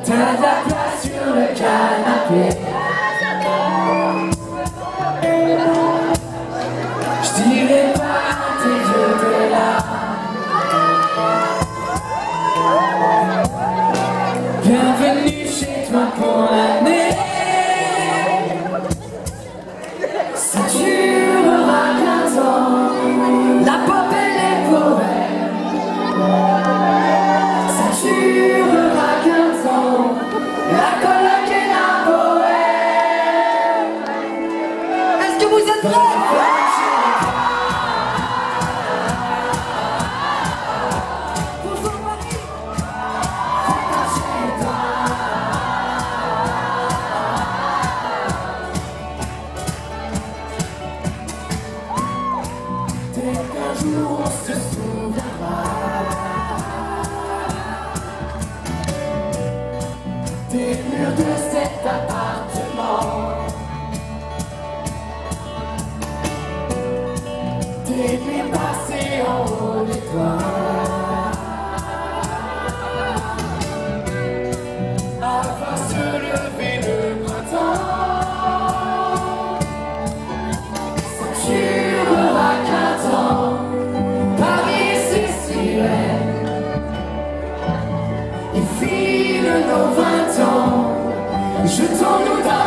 T'as de la place sur le canapé. Je dirai pas à tes yeux de larmes. Bienvenue chez toi pour l'année. Ça durera 15 ans. La pop elle est pour elle. Ça durera 15 ans. La coloc est la bohème. Est-ce que vous êtes prêts? Dès qu'un jour on se souviendra des murs de cet appartement, des nuits passées en haut des toits, à voir se lever le printemps. Ça durera 15 ans. Paris c'est sirène, il file nos 20 ans. Jetons-nous dans